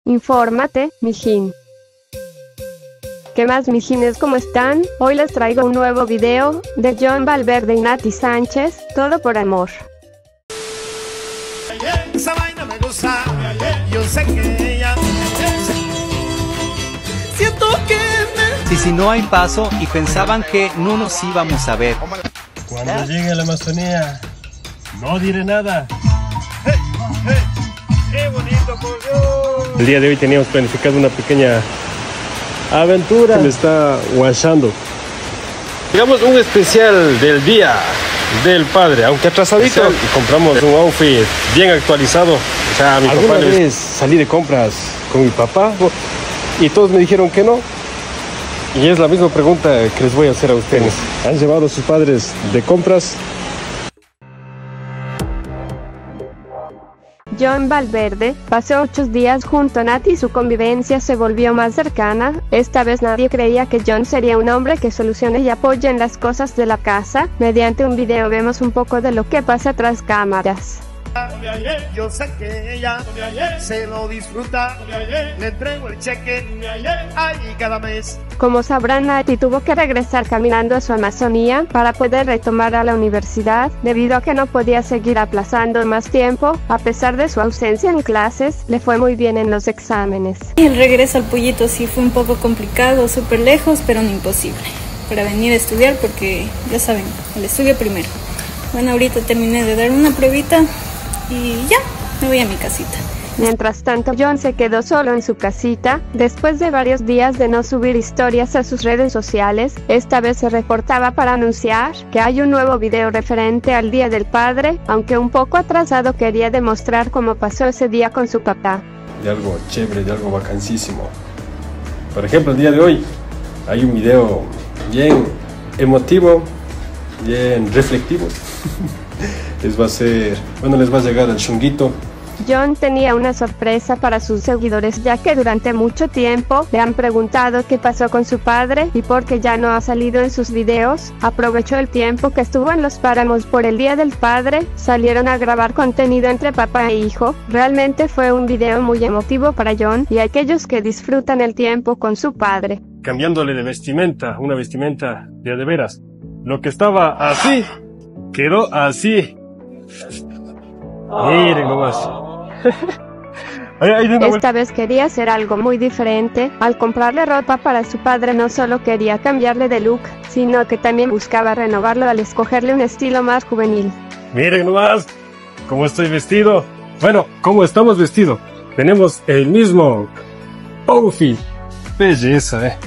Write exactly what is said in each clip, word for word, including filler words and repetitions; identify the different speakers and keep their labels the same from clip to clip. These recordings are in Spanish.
Speaker 1: Infórmate, mijín. ¿Qué más, mijines? ¿Cómo están? Hoy les traigo un nuevo video de Jon Valverde y Nati Sánchez, todo por amor.
Speaker 2: Esa vaina me gusta, yo sé que ella siento que me...
Speaker 3: Si si no hay paso y pensaban que no nos íbamos a ver.
Speaker 4: Cuando llegue a la Amazonía, no diré nada.
Speaker 2: Hey, hey, ¡qué bonito, por Dios!
Speaker 4: El día de hoy teníamos planificado una pequeña aventura. Me está guachando. Digamos un especial del Día del Padre, aunque atrasadito. Y compramos un outfit bien actualizado. O sea, a mi papá le... vez salí de compras con mi papá y todos me dijeron que no. Y es la misma pregunta que les voy a hacer a ustedes. ¿Han llevado a sus padres de compras?
Speaker 1: Jon Valverde pasó ocho días junto a Nati y su convivencia se volvió más cercana. Esta vez nadie creía que Jon sería un hombre que solucione y apoye en las cosas de la casa. Mediante un video vemos un poco de lo que pasa tras cámaras.
Speaker 2: Yo sé que ella se lo disfruta, le entrego el cheque ahí cada mes.
Speaker 1: Como sabrán, Nati tuvo que regresar caminando a su Amazonía para poder retomar a la universidad, debido a que no podía seguir aplazando más tiempo. A pesar de su ausencia en clases, le fue muy bien en los exámenes.
Speaker 5: El regreso al Pollito sí fue un poco complicado, súper lejos, pero no imposible, para venir a estudiar porque, ya saben, el estudio primero. Bueno, ahorita terminé de dar una pruebita y ya, me voy a mi casita.
Speaker 1: Mientras tanto, Jon se quedó solo en su casita, después de varios días de no subir historias a sus redes sociales. Esta vez se reportaba para anunciar que hay un nuevo video referente al Día del Padre, aunque un poco atrasado quería demostrar cómo pasó ese día con su papá.
Speaker 4: De algo chévere, de algo vacancísimo. Por ejemplo, el día de hoy hay un video bien emotivo, bien reflectivo. Les va a ser, bueno, les va a llegar al chunguito.
Speaker 1: Jon tenía una sorpresa para sus seguidores, ya que durante mucho tiempo le han preguntado qué pasó con su padre y por qué ya no ha salido en sus videos. Aprovechó el tiempo que estuvo en los páramos por el Día del Padre, salieron a grabar contenido entre papá e hijo. Realmente fue un video muy emotivo para Jon y aquellos que disfrutan el tiempo con su padre.
Speaker 4: Cambiándole de vestimenta, una vestimenta de de veras. Lo que estaba así, quedó así. Miren nomás.
Speaker 1: Esta vez quería hacer algo muy diferente. Al comprarle ropa para su padre, no solo quería cambiarle de look, sino que también buscaba renovarlo al escogerle un estilo más juvenil.
Speaker 4: Miren nomás cómo estoy vestido. Bueno, cómo estamos vestidos. Tenemos el mismo outfit. Belleza, eh.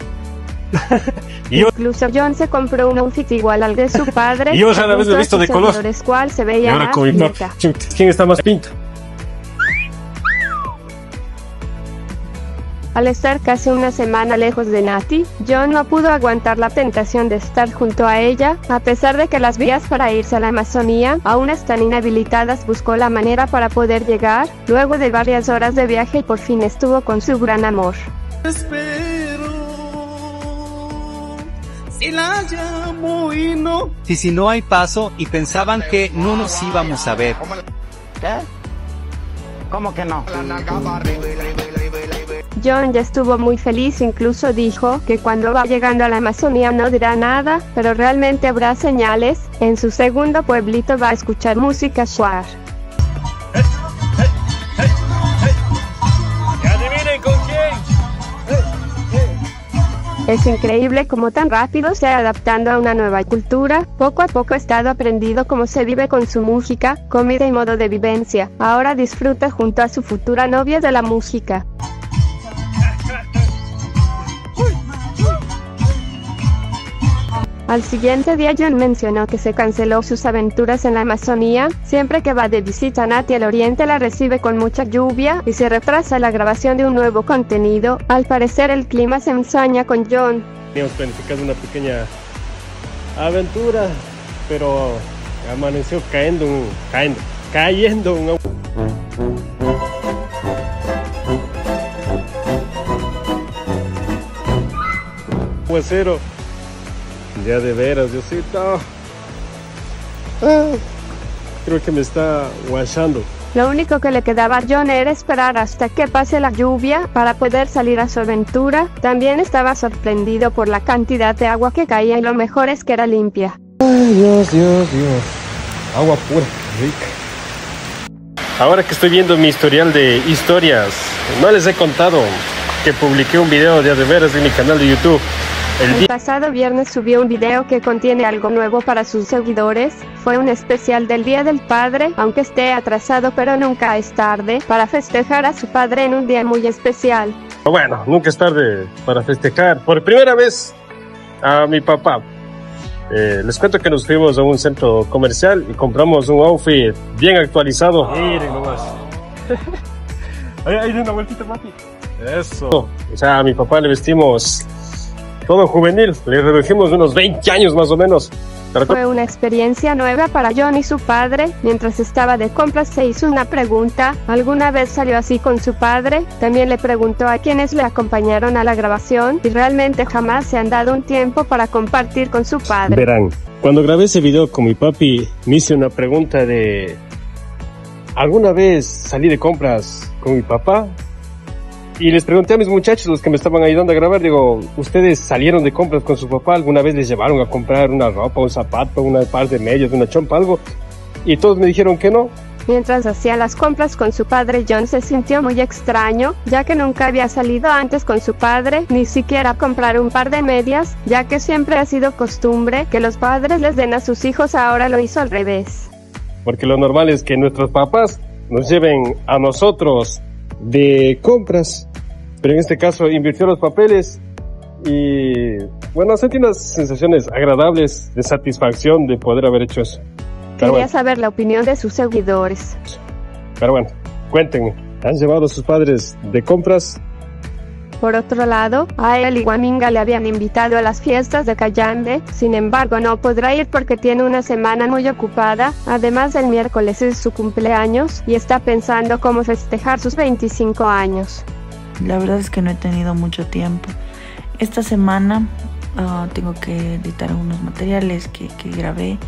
Speaker 1: Y incluso Jon se compró un outfit igual al de su padre.
Speaker 4: Y yo ya la vez me he visto de color.
Speaker 1: Cual se veía
Speaker 4: y ahora
Speaker 1: más
Speaker 4: con mi
Speaker 1: pinta.
Speaker 4: ¿Quién está más pinta?
Speaker 1: Al estar casi una semana lejos de Nati, Jon no pudo aguantar la tentación de estar junto a ella. A pesar de que las vías para irse a la Amazonía aún están inhabilitadas, buscó la manera para poder llegar. Luego de varias horas de viaje, por fin estuvo con su gran amor.
Speaker 2: Espero si la llamo y no.
Speaker 3: Si si no hay paso y pensaban que no nos íbamos a ver.
Speaker 6: ¿Qué? ¿Cómo que no?
Speaker 1: Jon ya estuvo muy feliz, incluso dijo que cuando va llegando a la Amazonía no dirá nada, pero realmente habrá señales. En su segundo pueblito va a escuchar música shuar.
Speaker 2: Hey, hey, hey, hey. Y adivinen con quién.
Speaker 1: Es increíble cómo tan rápido se ha adaptando a una nueva cultura. Poco a poco ha estado aprendiendo cómo se vive con su música, comida y modo de vivencia. Ahora disfruta junto a su futura novia de la música. Al siguiente día, Jon mencionó que se canceló sus aventuras en la Amazonía. Siempre que va de visita a Nati al oriente la recibe con mucha lluvia y se retrasa la grabación de un nuevo contenido. Al parecer el clima se ensaña con Jon.
Speaker 4: Teníamos planificado una pequeña aventura, pero amaneció cayendo un... cayendo, cayendo un... aguacero. Ya de veras, Diosito. Ah, creo que me está guachando.
Speaker 1: Lo único que le quedaba a John era esperar hasta que pase la lluvia para poder salir a su aventura. También estaba sorprendido por la cantidad de agua que caía y lo mejor es que era limpia.
Speaker 4: Ay, Dios, Dios, Dios. Agua pura, rica. Ahora que estoy viendo mi historial de historias, no les he contado que publiqué un video de a de veras en mi canal de YouTube. El,
Speaker 1: El pasado viernes subió un video que contiene algo nuevo para sus seguidores. Fue un especial del Día del Padre, aunque esté atrasado, pero nunca es tarde para festejar a su padre en un día muy especial.
Speaker 4: Bueno, nunca es tarde para festejar por primera vez a mi papá. Eh, les cuento que nos fuimos a un centro comercial y compramos un outfit bien actualizado. Miren nomás. Ahí, ahí de una vueltita, papi. Eso. O sea, a mi papá le vestimos todo juvenil, le redujimos unos veinte años más o menos.
Speaker 1: Fue una experiencia nueva para John y su padre. Mientras estaba de compras se hizo una pregunta. ¿Alguna vez salió así con su padre? También le preguntó a quienes le acompañaron a la grabación y realmente jamás se han dado un tiempo para compartir con su padre.
Speaker 4: Verán, cuando grabé ese video con mi papi me hice una pregunta de ¿alguna vez salí de compras con mi papá? Y les pregunté a mis muchachos, los que me estaban ayudando a grabar, digo, ¿ustedes salieron de compras con su papá? ¿Alguna vez les llevaron a comprar una ropa, un zapato, una par de medias, una chompa, algo? Y todos me dijeron que no.
Speaker 1: Mientras hacía las compras con su padre, John se sintió muy extraño, ya que nunca había salido antes con su padre, ni siquiera a comprar un par de medias, ya que siempre ha sido costumbre que los padres les den a sus hijos. Ahora lo hizo al revés.
Speaker 4: Porque lo normal es que nuestros papás nos lleven a nosotros de compras, pero en este caso invirtió los papeles y bueno, sentí unas sensaciones agradables de satisfacción de poder haber hecho eso. Pero
Speaker 1: Quería
Speaker 4: bueno,
Speaker 1: saber la opinión de sus seguidores.
Speaker 4: pero bueno, cuéntenme, ¿han llevado a sus padres de compras?
Speaker 1: Por otro lado, a él y Guaminga le habían invitado a las fiestas de Cayambe, sin embargo no podrá ir porque tiene una semana muy ocupada. Además, el miércoles es su cumpleaños y está pensando cómo festejar sus veinticinco años.
Speaker 7: La verdad es que no he tenido mucho tiempo. Esta semana uh, tengo que editar algunos materiales que, que grabé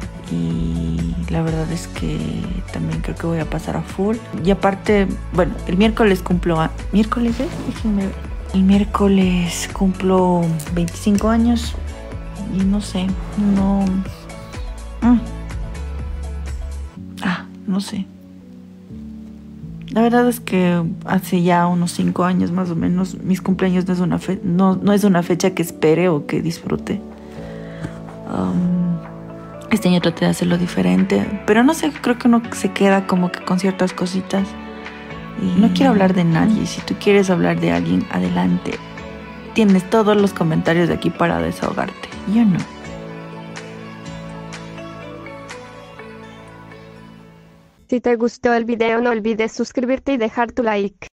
Speaker 7: y la verdad es que también creo que voy a pasar a full. Y aparte, bueno, el miércoles cumplo... A, ¿Miércoles es? Déjenme ver. El miércoles cumplo veinticinco años y no sé, no... Mm. Ah, no sé. La verdad es que hace ya unos cinco años más o menos, mis cumpleaños no es una, fe no, no es una fecha que espere o que disfrute. Um, este año traté de hacerlo diferente, pero no sé, creo que uno se queda como que con ciertas cositas. Y no quiero hablar de nadie. Si tú quieres hablar de alguien, adelante. Tienes todos los comentarios de aquí para desahogarte. Yo no.
Speaker 1: Si te gustó el video no olvides suscribirte y dejar tu like.